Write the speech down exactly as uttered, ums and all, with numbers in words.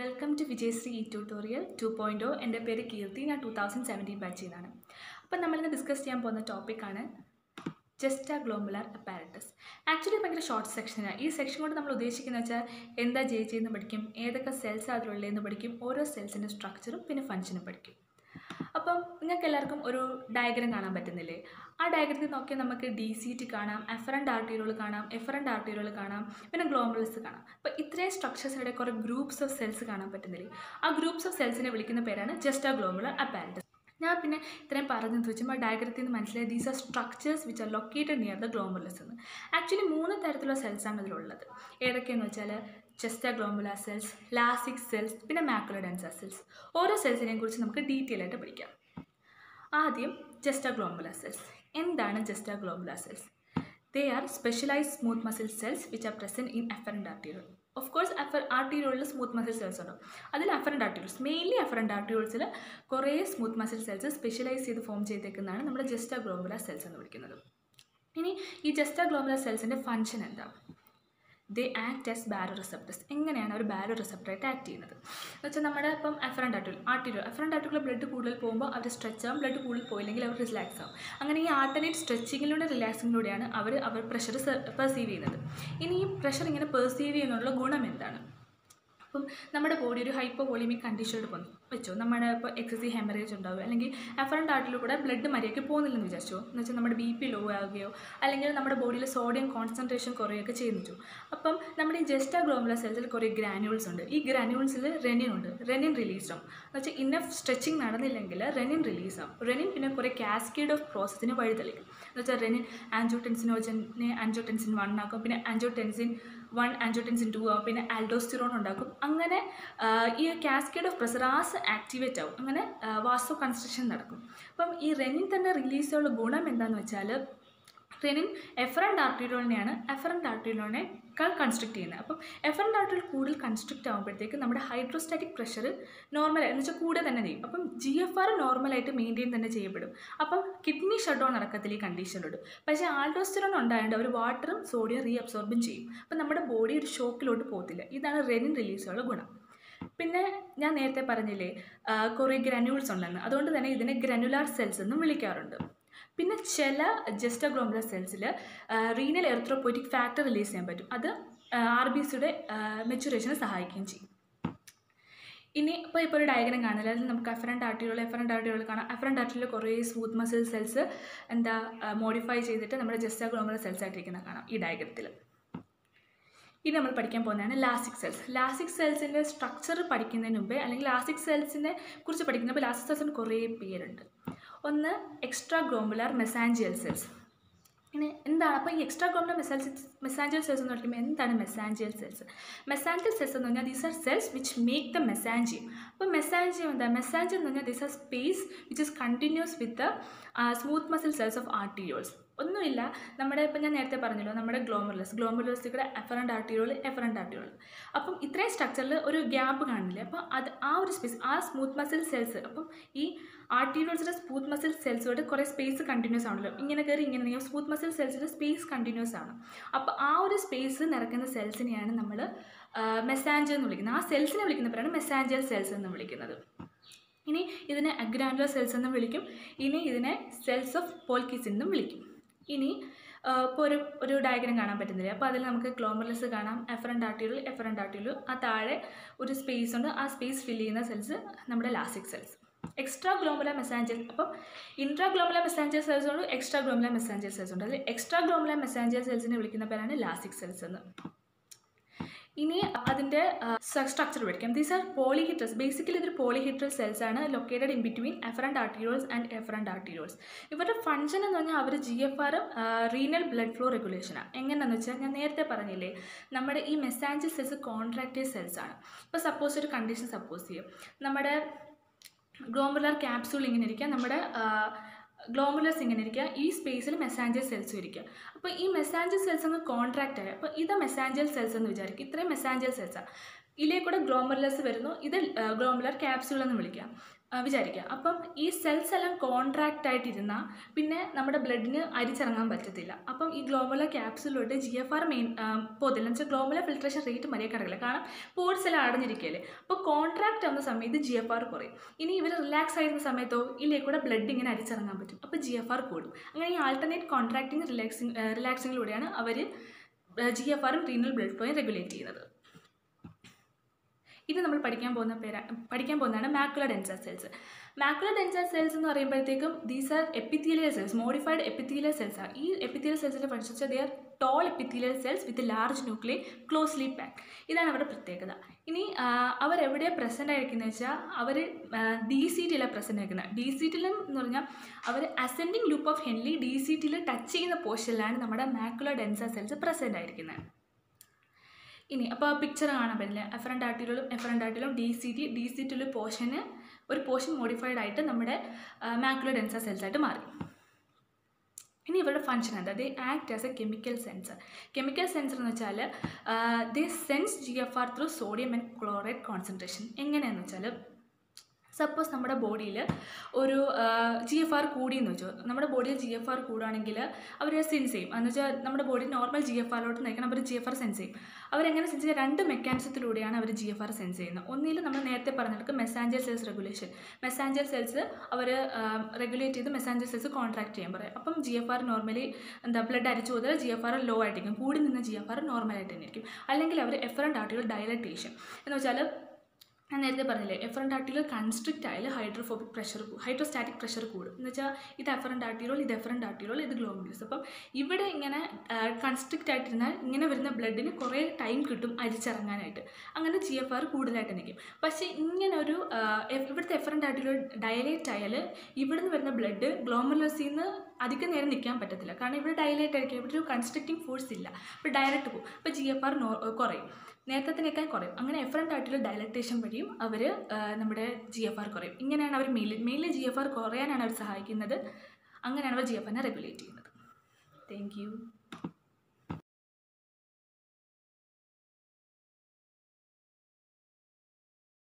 Welcome to Vijayasree E tutorial two point O. എൻ്റെ പേര് കീർത്തി. ഞാൻ ടു തൗസൻഡ് സെവൻറ്റീൻ ബാച്ചിലാണ്. അപ്പം നമ്മളിന്ന് ഡിസ്കസ് ചെയ്യാൻ പോകുന്ന ടോപ്പിക്കാണ് ജെസ്റ്റാ ഗ്ലോമുലാർ അപ്പാരറ്റസ്. ആക്ച്വലി ഭയങ്കര ഷോർട്ട് സെക്ഷനാണ്. ഈ സെക്ഷൻ കൊണ്ട് നമ്മൾ ഉദ്ദേശിക്കുന്നത് വെച്ചാൽ എന്താ ജെ ജെ എന്ന് പഠിക്കും, ഏതൊക്കെ സെൽസ് അതിലുള്ളതെന്ന് പഠിക്കും, ഓരോ സെൽസിൻ്റെ സ്ട്രക്ചറും പിന്നെ ഫങ്ഷനും പഠിക്കും. അപ്പം നിങ്ങൾക്ക് എല്ലാവർക്കും ഒരു ഡയഗ്രം കാണാൻ പറ്റുന്നില്ലേ? ആ ഡയഗ്രത്തിൽ നോക്കിയാൽ നമുക്ക് ഡി സി ടി കാണാം, എഫറൻ്റ് ആർട്ടീരിയൽ കാണാം, എഫറൻ്റ് ആർട്ടീരിയൽ കാണാം, പിന്നെ ഗ്ലോമുലസ് കാണാം. അപ്പോൾ ഇത്രയും സ്ട്രക്ചേഴ്സിനിടെ കുറേ ഗ്രൂപ്പ്സ് ഓഫ് സെൽസ് കാണാൻ പറ്റുന്നില്ലേ? ആ ഗ്രൂപ്പ്സ് ഓഫ് സെൽസിനെ വിളിക്കുന്ന പേരാണ് ജെസ്റ്റാ ഗ്ലോമുലാർ അപ്പാരറ്റസ്. ഞാൻ പിന്നെ ഇത്രയും പറഞ്ഞെന്ന് വെച്ചാൽ ഡയഗ്രത്തിൽ നിന്ന് മനസ്സിലായി these are structures which are located near the glomerulus എന്ന്. ആക്ച്വലി മൂന്ന് തരത്തിലുള്ള സെൽസാണ് ഇതിലുള്ളത്. ഏതൊക്കെയെന്ന് വെച്ചാൽ juxtaglomerular cells, lacis cells, പിന്നെ മാക്കുലർ ഡെൻസ സെൽസ്. ഓരോ സെൽസിനെയും കുറിച്ച് നമുക്ക് ഡീറ്റെയിൽ ആയിട്ട് പഠിക്കാം. ആദ്യം ജെസ്റ്റാ ഗ്ലോമുലാർ സെൽസ്. എന്താണ് juxtaglomerular cells? They are specialised smooth muscle cells which are present in afferent arterial. Of course എഫർ ആർട്ടീരിയലിൽ സ്മൂത്ത് മസിൽ സെൽസ് ഉണ്ടാവും. അതിൽ എഫറൻ്റ് ആർട്ടീരിയൽസ്, മെയിൻലി എഫറൻ്റ് ആർട്ടീരിയൽസിൽ കുറേ സ്മൂത്ത് മസിൽ സെൽസ് സ്പെഷ്യലൈസ് ചെയ്ത് ഫോം ചെയ്തേക്കുന്നതാണ് നമ്മുടെ ജെസ്റ്റാ ഗ്ലോമുലാർ സെൽസ് എന്ന് വിളിക്കുന്നത്. ഇനി ഈ ജെസ്റ്റാ ഗ്ലോമുലാർ സെൽസിൻ്റെ ഫങ്ഷൻ എന്താ? They act as baroreceptors. എങ്ങനെയാണ് അവർ ബാരോ റിസപ്റ്ററായിട്ട് ആക്ട് ചെയ്യുന്നത് എന്ന് വെച്ചാൽ നമ്മുടെ ഇപ്പം afferent arterial arterial efferent arterial blood കൂടുതൽ പോകുമ്പോൾ അവർ സ്ട്രെച്ച് ആവും, ബ്ലഡ് കൂടുതൽ പോയില്ലെങ്കിൽ അവർ റിലാക്സ് ആവും. അങ്ങനെ ഈ ആൾട്ടർനേറ്റ് സ്ട്രെച്ചിങ്ങിലൂടെ റിലാക്സിങ്ങിലൂടെയാണ് അവർ അവർ പ്രഷർ പെർസീവ് ചെയ്യുന്നത്. ഇനി ഈ പ്രഷർ ഇങ്ങനെ പെർസീവ് ചെയ്യുന്നതിനുള്ള ഗുണം എന്താണ്? അപ്പം നമ്മുടെ ബോഡി ഒരു ഹൈപ്പോ വോളിമിക് കണ്ടീഷനോട് പോകുന്നു വെച്ചോ, നമ്മുടെ ഇപ്പോൾ എക്സസീവ് ഹെമറേജ് ഉണ്ടാവും, അല്ലെങ്കിൽ എഫറൻ്റ് ആർട്ടീരിയൽ കൂടെ ബ്ലഡ് മര്യാദയ്ക്ക് പോകുന്നില്ലെന്ന് വിചാരിച്ചോ. എന്ന് വെച്ചാൽ നമ്മുടെ ബി പി ലോ ആവുകയോ അല്ലെങ്കിൽ നമ്മുടെ ബോഡിയിൽ സോഡിയം കോൺസെൻട്രേഷൻ കുറയുകയൊക്കെ ചെയ്യുന്നു. അപ്പം നമ്മുടെ ഈ ജെസ്റ്റാ ഗ്ലോമുലാർ സെൽസിൽ കുറേ ഗ്രാനുൾസ് ഉണ്ട്. ഈ ഗ്രാനുൾസിൽ റെനിൻ ഉണ്ട്. റെനിൻ റിലീസ് ആവും. എന്ന് വെച്ചാൽ ഇന്നഫ് സ്ട്രെച്ചിങ് നടന്നില്ലെങ്കിൽ റെനിൻ റിലീസ് ആവും. റെനിൻ പിന്നെ കുറേ കാസ്കേഡ് ഓഫ് പ്രോസസ്സിന് വഴിതെളിക്കും. എന്ന് വെച്ചാൽ റെനിൻ ആൻജിയോടെൻസിനോജനെ ആൻജിയോടെൻസിൻ വൺ ആക്കും, പിന്നെ ആൻജിയോടെൻസിൻ വൺ ആൻജിയോടെൻസിൻ ടു ആവും, പിന്നെ ആൽഡോസ്റ്റിറോൺ ഉണ്ടാക്കും. അങ്ങനെ ഈ കാസ്കേഡ് ഓഫ് പ്രഷറാസ് ആക്ടിവേറ്റ് ആവും. അങ്ങനെ വാസോ കൺസ്ട്രക്ഷൻ നടക്കും. അപ്പം ഈ റെനിൻ തന്നെ റിലീസ് ചെയ്യാനുള്ള ഗുണം എന്താണെന്ന് വെച്ചാൽ റെനിൻ എഫറൻ്റ് ആർട്ടീരിയലിനെയാണ് എഫറൻ്റ് ആർട്ടീരിയലിനേക്കാൾ കൺസ്ട്രക്ട് ചെയ്യുന്നത്. അപ്പം എഫറൻ്റ് ആർട്ടീരിയൽ കൂടുതൽ കൺസ്ട്രക്റ്റ് ആകുമ്പോഴത്തേക്ക് നമ്മുടെ ഹൈഡ്രോസ്റ്റാറ്റിക് പ്രഷർ നോർമലായി എന്ന് വെച്ചാൽ കൂടെ തന്നെ ചെയ്യും. അപ്പം ജി എഫ് ആർ നോർമലായിട്ട് മെയിൻറ്റെയിൻ തന്നെ ചെയ്യപ്പെടും. അപ്പം കിഡ്നി ഷട്ട് ഡൗൺ നടക്കത്തില്ല ഈ കണ്ടീഷനിലോട്ട്. പക്ഷേ ആൾഡോസ്റ്റിറോൺ ഉണ്ടായതുകൊണ്ട് അവർ വാട്ടറും സോഡിയം റീ അബ്സോർബും ചെയ്യും. അപ്പം നമ്മുടെ ബോഡി ഒരു ഷോക്കിലോട്ട് പോകത്തില്ല. ഇതാണ് റെനിൻ റിലീസുള്ള ഗുണം. പിന്നെ ഞാൻ നേരത്തെ പറഞ്ഞില്ലേ കുറേ ഗ്രാനുൾസ് ഉണ്ടെന്ന്, അതുകൊണ്ട് തന്നെ ഇതിനെ ഗ്രനുലാർ സെൽസ് എന്നും വിളിക്കാറുണ്ട്. പിന്നെ ചില ജെസ്റ്റാ ഗ്ലോമുലാർ സെൽസിൽ റീനൽ എറിത്രോപോയിറ്റിക് ഫാക്ടർ റിലീസ് ചെയ്യാൻ പറ്റും. അത് ആർ ബി സിയുടെ മെച്ചുറേഷനെ സഹായിക്കുകയും ചെയ്യും. ഇനി ഇപ്പോൾ ഇപ്പോൾ ഒരു ഡയഗ്രം കാണുന്നില്ല, അതിൽ നമുക്ക് എഫറൻ്റ് ആർട്ടീരിയൽ എഫറൻ്റ് ആർട്ടീരിയൽ കാണാം. എഫറൻ്റ് ആർട്ടീരിയൽ കുറേ സ്മൂത്ത് മസിൽ സെൽസ് എന്താ മോഡിഫൈ ചെയ്തിട്ട് നമ്മുടെ ജെസ്റ്റാ ഗ്ലോമുലാർ സെൽസ് ആയിട്ടിരിക്കുന്ന കാണാം ഈ ഡയഗ്രത്തിൽ. ഇനി നമ്മൾ പഠിക്കാൻ പോകുന്നതാണ് ലാസിക് സെൽസ്. ലാസിക് സെൽസിൻ്റെ സ്ട്രക്ചർ പഠിക്കുന്നതിന് മുമ്പേ അല്ലെങ്കിൽ ലാസിക് സെൽസിനെ കുറിച്ച് പഠിക്കുന്നപ്പോൾ ലാസിക് സെൽസിന് കുറേ പേരുണ്ട്. ഒന്ന് എക്സ്ട്രാ ഗ്ലോമുലാർ മെസാൻജിയൽ സെൽസ്. ഇനി എന്താണ് അപ്പോൾ ഈ എക്സ്ട്രാ ഗ്ലോമുലാർ മെസാൻജി മെസാൻജിയൽ സെൽസ് എന്ന് പറയുമ്പോൾ എന്താണ് മെസാൻജിയൽ സെൽസ്? മെസാൻജിയൽ സെൽസ് എന്ന് പറഞ്ഞാൽ these are cells which make the mesangium. അപ്പോൾ മെസാൻജിയം എന്താ? മെസാൻജിയം എന്ന് പറഞ്ഞാൽ these are space which is continuous with the smooth muscle cells of arterioles. ഒന്നുമില്ല, നമ്മുടെ ഇപ്പം ഞാൻ നേരത്തെ പറഞ്ഞല്ലോ നമ്മുടെ ഗ്ലോമുലസ് ഗ്ലോമുലസ് കൂടെ എഫറൻ്റ് ആർട്ടീരിയൽ എഫറൻ്റ് ആർട്ടീരിയൽ. അപ്പം ഇത്രയും സ്ട്രക്ചറിൽ ഒരു ഗ്യാപ്പ് കാണില്ല. അപ്പോൾ അത് ആ ഒരു സ്പേസ് ആ സ്മൂത്ത് മസിൽ സെൽസ്, അപ്പം ഈ ആർട്ടീരിയൽസിൻ്റെ സ്മൂത്ത് മസിൽ സെൽസുമായിട്ട് കുറേ സ്പേസ് കണ്ടിന്യൂസ് ആണല്ലോ. ഇങ്ങനെ കയറി ഇങ്ങനെ സ്മൂത്ത് മസിൽ സെൽസിൻ്റെ സ്പേസ് കണ്ടിന്യൂസ് ആണ്. അപ്പോൾ ആ ഒരു സ്പേസ് നിറയ്ക്കുന്ന സെൽസിനെയാണ് നമ്മൾ മെസാൻജിയം എന്ന് വിളിക്കുന്നത്. ആ സെൽസിനെ വിളിക്കുന്ന പേരാണ് മെസാൻജിയൽ സെൽസ് എന്ന് വിളിക്കുന്നത്. ഇനി ഇതിനെ അഗ്രാനുലർ സെൽസ് എന്നും വിളിക്കും. ഇനി ഇതിനെ സെൽസ് ഓഫ് പോൾക്കിസ് എന്നും വിളിക്കും. ഇനി ഇപ്പോൾ ഒരു ഒരു ഡയഗ്രം കാണാൻ പറ്റുന്നില്ല. അപ്പോൾ അതിൽ നമുക്ക് ഗ്ലോമുലസ് കാണാം, എഫറൻ്റ് ആർട്ടീരിയൽ എഫറൻ്റ് ആർട്ടീരിയൽ, ആ താഴെ ഒരു സ്പേസ് ഉണ്ട്. ആ സ്പേസ് ഫില്ല് ചെയ്യുന്ന സെൽസ് നമ്മുടെ lacis cells. Extraglomerular mesangial, അപ്പം ഇൻട്രാ ഗ്ലോമുലാർ മെസാൻജിയൽ സെൽസ് ഉണ്ട്, എക്സ്ട്രാ ഗ്ലോമുലാർ മെസാൻജിയൽ സെൽസ് ഉണ്ട്. അതിൽ എക്സ്ട്രാ ഗ്ലോമുലാർ മെസാൻജിയൽ സെൽസിനെ വിളിക്കുന്ന പേരാണ് ലാസിക് സെൽസ് എന്ന്. ഇനി അതിൻ്റെ സ്ട്രക്ചർ പഠിക്കാം. These are polyhedrals. ബേസിക്കലി ഇതൊരു പോളിഹിട്രൽ സെൽസ് ആണ് located in between efferent arterioles and efferent arterioles. ഇവരുടെ ഫംഗ്ഷൻ എന്ന് പറഞ്ഞാൽ അവർ ജി എഫ് ആറും റീനൽ ബ്ലഡ് ഫ്ലോ റെഗുലേഷനാണ്. എങ്ങനെയാണെന്ന് വെച്ചാൽ ഞാൻ നേരത്തെ പറഞ്ഞില്ലേ നമ്മുടെ ഈ മെസാൻജിയൽ സെൽസ് കോൺട്രാക്റ്റൈൽ സെൽസ് ആണ്. ഇപ്പോൾ സപ്പോസ് ഒരു കണ്ടീഷൻ സപ്പോസ് ചെയ്യും, നമ്മുടെ ഗ്ലോമുലാർ ക്യാപ്സൂൾ ഇങ്ങനെ ഇരിക്കുക, നമ്മുടെ ഗ്ലോമുലസ് ഇങ്ങനെ ഇരിക്കുക, ഈ സ്പേസിൽ മെസാൻജിയൽ സെൽസ് ഇരിക്കുക. അപ്പോൾ ഈ മെസാൻജിയൽ സെൽസ് അങ്ങ് കോൺട്രാക്റ്റ് ആയി. അപ്പോൾ ഇത് മെസാൻജിയൽ സെൽസ് എന്ന് വിചാരിക്കും. ഇത്രയും മെസാൻജിയൽ സെൽസാണ്. ഇതിലേ കൂടെ ഗ്ലോമുലസ് വരുന്നു. ഇത് ഗ്ലോമുലാർ ക്യാപ്സ്യൂൾ എന്ന് വിളിക്കാം. വിചാരിക്കുക. അപ്പം ഈ സെൽസ് എല്ലാം കോൺട്രാക്റ്റ് ആയിട്ടിരുന്നാൽ പിന്നെ നമ്മുടെ ബ്ലഡിന് അരിച്ചിറങ്ങാൻ പറ്റത്തില്ല. അപ്പം ഈ ഗ്ലോമല ക്യാപ്സുലോട്ട് ജി എഫ് ആർ മെയിൻ പോകത്തില്ല. എന്ന് വെച്ചാൽ ഗ്ലോമല ഫിൽട്രേഷൻ റേറ്റ് മര്യാദ കിടക്കില്ല, കാരണം പോർട്സ് എല്ലാം അടഞ്ഞിരിക്കുകയല്ലേ. അപ്പോൾ കോൺട്രാക്റ്റ് ആവുന്ന സമയത്ത് ജി എഫ് ആർ കുറയും. ഇനി ഇവർ റിലാക്സ് ആയിരുന്ന സമയത്തോ ഇല്ലേ കൂടെ ബ്ലഡ് ഇങ്ങനെ അരിച്ചിറങ്ങാൻ പറ്റും, അപ്പോൾ ജി എഫ് ആർ കൂടും. അങ്ങനെ ഈ ആൾട്ടർനേറ്റ് കോൺട്രാക്റ്റിംഗ് റിലാക്സിങ് റിലാക്സിങ്ങിലൂടെയാണ് അവർ ജി എഫ് ആറും റീനൽ ബ്ലഡ് ഫ്ലോയും റെഗുലേറ്റ് ചെയ്യുന്നത്. ഇത് നമ്മൾ പഠിക്കാൻ പോകുന്ന പേരാ പഠിക്കാൻ പോകുന്നതാണ് macular densa cells. Macular densa cells എന്ന് പറയുമ്പോഴത്തേക്കും these are epithelial cells, modified epithelial cells ആണ്. ഈ എപ്പിത്തീലിയൽ സെൽസിനെ പഠിച്ചാൽ they are tall epithelial cells with large nuclear closely pack. ഇതാണ് അവരുടെ പ്രത്യേകത. ഇനി അവരെവിടെയാണ് പ്രസൻ്റ് ആയിരിക്കുന്നത് വെച്ചാൽ അവർ ഡി സി ടിയിലാണ് പ്രസൻ്റ് ആയിരിക്കുന്നത്. ഡി സി ടിയിൽ എന്ന് പറഞ്ഞാൽ അവർ ascending loop of Henle D C ടിയിൽ ടച്ച് ചെയ്യുന്ന പോർഷനിലാണ് നമ്മുടെ മാക്കുലർ ഡെൻസർ സെൽസ് പ്രസൻ്റ് ആയിരിക്കുന്നത്. ഇനി അപ്പോൾ പിക്ചർ കാണാൻ പറ്റില്ല. എഫറൻ്റ് ആർട്ടിയിലും എഫറൻ്റ് ആർട്ടിയിലും D C T D C ടിയിലെ പോർഷന് ഒരു പോർഷൻ മോഡിഫൈഡ് ആയിട്ട് നമ്മുടെ മാക്കുലർ ഡെൻസർ സെൽസ് ആയിട്ട് മാറി. ഇനി ഇവരുടെ ഫംഗ്ഷൻ എന്താ? They act as a chemical sensor. Chemical sensor എന്ന് വെച്ചാൽ they sense G F R through sodium and chloride concentration. എങ്ങനെയാണെന്ന് വെച്ചാൽ സപ്പോസ് നമ്മുടെ ബോഡിയിൽ ഒരു ജി എഫ് ആർ കൂടിയെന്ന് വെച്ചോ, നമ്മുടെ ബോഡിയിൽ ജി എഫ് ആർ കൂടുകയാണെങ്കിൽ അവർ സെൻസ് ചെയ്യും. എന്ന് വെച്ചാൽ നമ്മുടെ ബോഡി നോർമൽ ജി എഫ് ആറിലോട്ട് നയിക്കണം, അവർ ജി എഫ് ആർ സെൻസ് ചെയ്യും. അവരെങ്ങനെ സെൻസ് ചെയ്യുക? രണ്ട് മെക്കാനിസത്തിലൂടെയാണ് അവർ ജി എഫ് ആർ സെൻസ് ചെയ്യുന്നത്. ഒന്നിൽ നമ്മൾ നേരത്തെ പറഞ്ഞിട്ട് mesangial cells regulation, mesangial cells അവർ റെഗുലേറ്റ് ചെയ്ത് മെസ്സാഞ്ചർ സെൽസ് കോൺട്രാക്ട് ചെയ്യാൻ പറയും. അപ്പം ജി എഫ് ആർ നോർമലി എന്താ ബ്ലഡ് അരിച്ചു പോയാൽ ജി എഫ് ആർ ലോ ആയിട്ടിരിക്കും, കൂടി നിന്ന് ജി എഫ് ആർ നോർമലായിട്ട് തന്നെ ഇരിക്കും. അല്ലെങ്കിൽ അവർ എഫറൻ്റ് ആർട്ടികൾ ഡയലറ്റേഷൻ എന്ന് വെച്ചാൽ ഞാൻ നേരത്തെ പറഞ്ഞില്ലേ, എഫറൻ്റ് ആർട്ടികൾ കൺസ്ട്രിക്റ്റ് ആയാൽ ഹൈഡ്രോഫോബിക് പ്രഷർ ഹൈഡ്രോസ്റ്റാറ്റിക് പ്രഷർ കൂടും. എന്ന് വെച്ചാൽ ഇത് എഫറൻ്റ് ആർട്ടിയോൾ, ഇത് എഫറൻ്റ് ആർട്ടിയോൾ, ഇത് ഗ്ലോമരുലസ്. അപ്പം ഇവിടെ ഇങ്ങനെ കൺസ്ട്രിക്റ്റ് ആയിട്ടിരുന്നാൽ ഇങ്ങനെ വരുന്ന ബ്ലഡിന് കുറേ ടൈം കിട്ടും അരിച്ചിറങ്ങാനായിട്ട്. അങ്ങനെ ജി എഫ് ആർ കൂടുതലായിട്ട് നിൽക്കും. പക്ഷേ ഇങ്ങനെ ഒരു ഇവിടുത്തെ എഫറൻ്റ് ആർട്ടിയോൾ ഡയലേറ്റ് ആയാൽ ഇവിടുന്ന് വരുന്ന ബ്ലഡ് ഗ്ലോമരുലസിൽ നിന്ന് അധികം നേരം നിൽക്കാൻ പറ്റത്തില്ല, കാരണം ഇവിടെ ഡയലേറ്റ് ആയിരിക്കും, ഇവിടെ ഒരു കൺസ്ട്രിക്റ്റിംഗ് ഫോഴ്സ് ഇല്ല. അപ്പോൾ ഡയറക്റ്റ് പോകും. അപ്പോൾ ജി എഫ് ആർ നോ കുറയും, നേരത്തേക്കാൾ കുറയും. അങ്ങനെ എഫറൻ്റ് ആർട്ടിയോൾ ഡയലറ്റേഷൻ വഴിയും അവർ നമ്മുടെ ജി എഫ് ആർ കുറയും. ഇങ്ങനെയാണ് അവർ mainly mainly G F R കുറയാനാണ് അവർ സഹായിക്കുന്നത്. അങ്ങനെയാണ് അവർ ജി എഫ് ആറിനെ റെഗുലേറ്റ് ചെയ്യുന്നത്. Thank U.